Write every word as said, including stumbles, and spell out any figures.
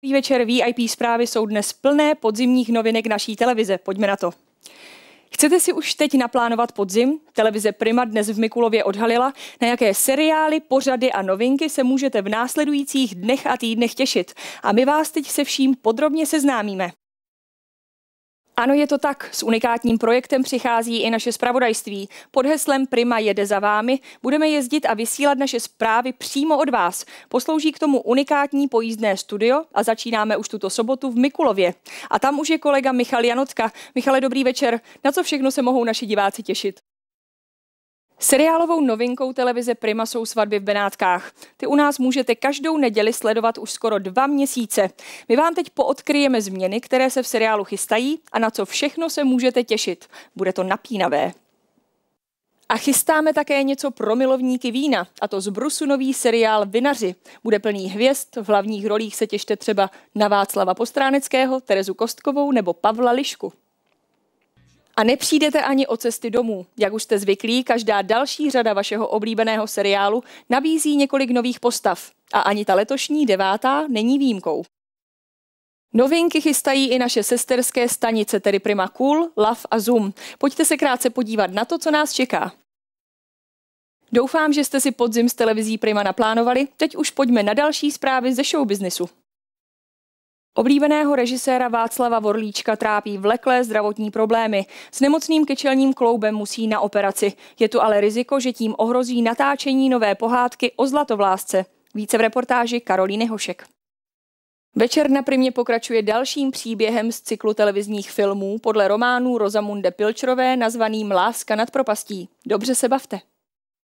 Večer V I P zprávy jsou dnes plné podzimních novinek naší televize. Pojďme na to. Chcete si už teď naplánovat podzim? Televize Prima dnes v Mikulově odhalila, na jaké seriály, pořady a novinky se můžete v následujících dnech a týdnech těšit. A my vás teď se vším podrobně seznámíme. Ano, je to tak. S unikátním projektem přichází i naše zpravodajství. Pod heslem Prima jede za vámi budeme jezdit a vysílat naše zprávy přímo od vás. Poslouží k tomu unikátní pojízdné studio a začínáme už tuto sobotu v Mikulově. A tam už je kolega Michal Janotka. Michale, dobrý večer. Na co všechno se mohou naši diváci těšit? Seriálovou novinkou televize Prima jsou Svatby v Benátkách. Ty u nás můžete každou neděli sledovat už skoro dva měsíce. My vám teď poodkryjeme změny, které se v seriálu chystají a na co všechno se můžete těšit. Bude to napínavé. A chystáme také něco pro milovníky vína, a to z Brusu nový seriál Vinaři. Bude plný hvězd, v hlavních rolích se těšte třeba na Václava Postráneckého, Terezu Kostkovou nebo Pavla Lišku. A nepřijdete ani o cesty domů. Jak už jste zvyklí, každá další řada vašeho oblíbeného seriálu nabízí několik nových postav. A ani ta letošní devátá není výjimkou. Novinky chystají i naše sesterské stanice, tedy Prima Cool, Love a Zoom. Pojďte se krátce podívat na to, co nás čeká. Doufám, že jste si podzim s televizí Prima naplánovali. Teď už pojďme na další zprávy ze showbiznisu. Oblíbeného režiséra Václava Vorlíčka trápí vleklé zdravotní problémy. S nemocným kyčelním kloubem musí na operaci. Je tu ale riziko, že tím ohrozí natáčení nové pohádky o Zlatovlásce. Více v reportáži Karolíny Hošek. Večer na Primě pokračuje dalším příběhem z cyklu televizních filmů podle románů Rosamunde Pilčerové nazvaným Láska nad propastí. Dobře se bavte.